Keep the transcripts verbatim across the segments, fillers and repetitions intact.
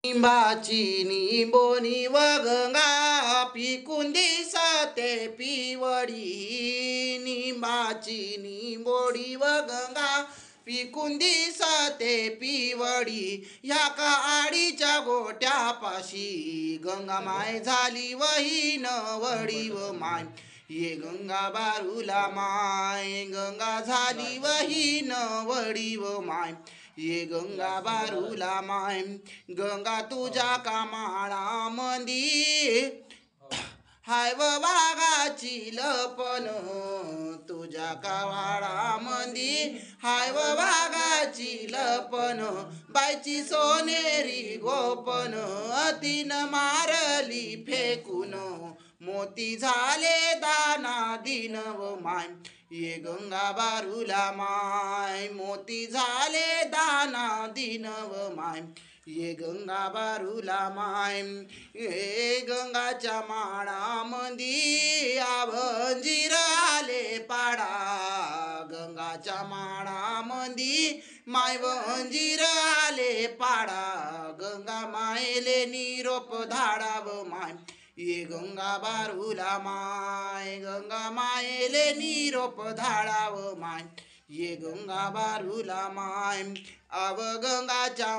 निंबाची निंबोनी व गंगा पिकून दिसते पिवळी. निंबाची निंबोडी व गंगा पिकून दिसते पिवळी. ह्या काडीच्या गोट्यापाशी गंगा माय झाली वही नवडी व माय. ये गंगा बारूला माय गंगा झाली वही नवडी व माय. ये गंगा बारूला माय गंगा तुझ्या कामाळामंदी हाय व वाघाची लपण. तुझ्या कामाळामंदी हाय व वाघाची लपण. बायची सोनेरी गोपन तीन मारली फेकून. मोती झाले दाना दिन व माय. ये गंगा बारूला माय मोती झाले दाना दिन व माय. ये गंगा बारूला माय. ये गंगाच्या माळामंदी आवंजीर आले पाडा. गंगाच्या माळामंदी माय वंजीर आले पाडा. गंगा मायले निरोप धाडाव माय. ये गंगा बारूला माय गंगा मायले निरोप धाडाव माय. ये गंगा बारूला माय. अव गंगाच्या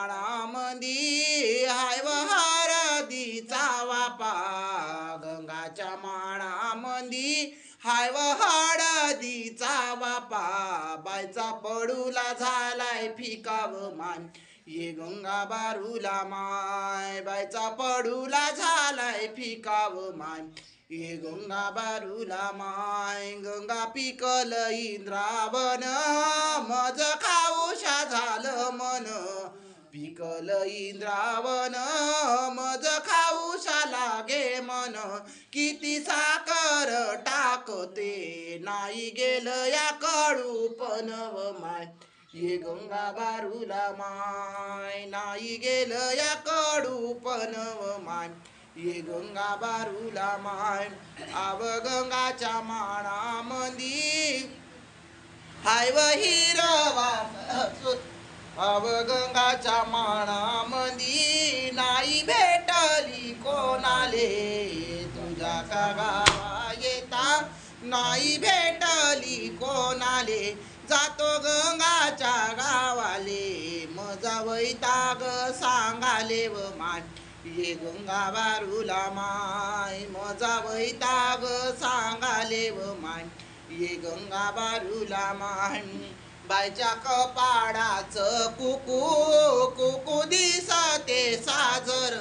माळामंदी हाय व हळदीचा वापा. गंगाच्या माळामंदी हाय व हळदीचा वापा. बायचा पडूला झालाय फिकाव माय. ये गंगा बारूला माय बायचा पडूला झालाय फिकाव माय. ये गंगा बारूला माय गंगा पिकल इंद्रावन. मज खाऊशा झालं मन. पिकल इंद्रावन मज खाऊशा लागे मन. किती साखर टाकते नाही गेलं या कडूपण व माय. ये गंगा बारूला माय नाही गेलं या कडूपण व माय. ये गंगा बारूला माय. आव गंगाच्या माळामंदी हाय व हिरवा. आव गंगाच्या माळामंदी नाही भेटली कोणाले. तुझ्या का गावा येता नाही भेटली कोणाले. जातो गंगाच्या गावाले मजा वैताग सांगाले व माय. ये गंगा बारूला माय मजा वैताग सांगाले व माय. ये गंगा बारूला माय. बायच्या कपाडाचं कुकू कुकू दिसते साजर.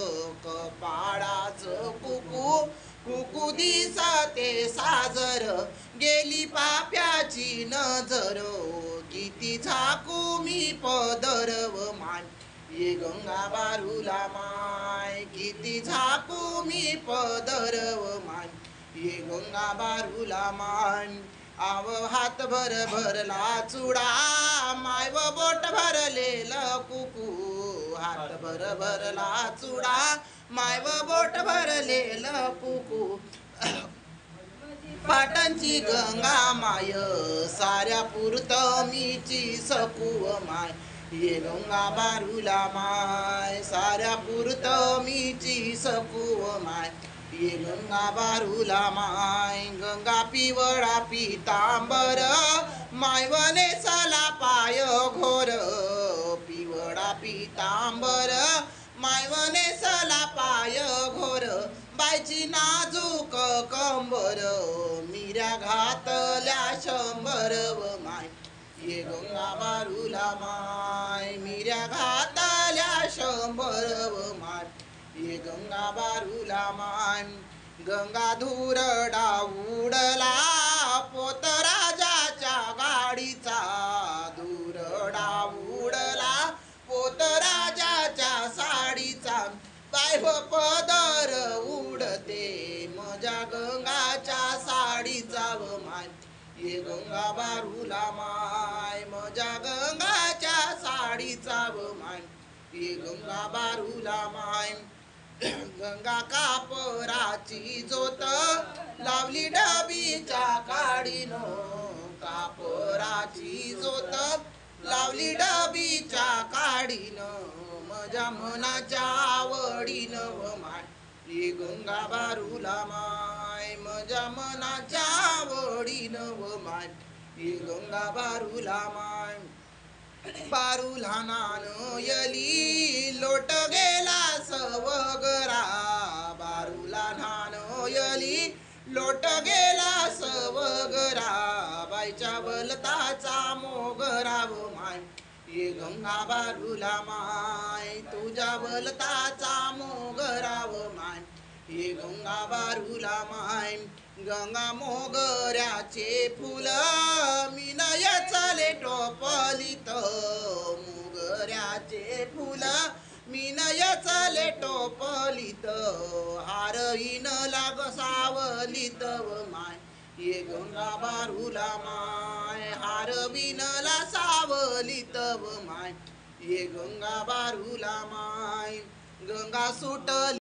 कपाडाचं कुकू कुकू दिसते साजर. गेली पाप्याची नजर किती झाकू मी पदर व माय. ये गंगा बारूला माय किती झाकू मी पदर व माय. ये गंगा बारूला माय. आव हात भर भरला चुडा माय व बोट भरलेलं कुकू. हात भर भरला चुडा माय व बोट भरलेलं कुकू. पाटणची गंगा माय साऱ्या पुरत मीची सकू माय. ये गंगा बारूला माय साऱ्या पुरत मीची सकू माय. ये गंगा बारूला माय गंगा पिवळा पितांबर माय वने सला पाय घोर. पिवळा पितांबर माय वने सला पाय घोर. बायची नाजूक कंबर मिऱ्या घातल्या शंभर व माय. ये गंगा बारूला माय मिऱ्या घातल्या शंभर व माय. ये गंगा बारूला माय. गंगा धुरडा उडला पोत राजाच्या गाडीचा. धुरडा उडला पोत राजाच्या साडीचा. बाय व पदर उडते मजा गंगाच्या साडीचा व माय. ये गंगा बारूला माय मजा गंगाच्या साडीचा व माय. ये गंगा बारूला माय. गंगा कापराची जोत लावली डबीच्या काडीन. कापराची जोत लावली डबीच्या काडीन. माझ्या मनाच्या आवडीनं व माय ये गंगा बारूला माय माझ्या मनाच्या आवडीनं व माय ये गंगा बारूला माय बारूला नानयली लोट गेला सवगरा बारूला नानयली लोट गेला सवगरा बाईच्या बलताचा मोगरा व माय ये गंगा बारूला माय तुझ्या बलताचा मोगरा व माय ये गंगा बारूला माय गंगा मोगऱ्याचे फुल मीनय चले टोपलीत मोगऱ्याचे फुल मीनय चले टोपलीत हारहीन लाग सावलीत व माय ये गंगा बारूला माय हार विनला सावलीत व माय ये गंगा बारूला माय गंगा सुटली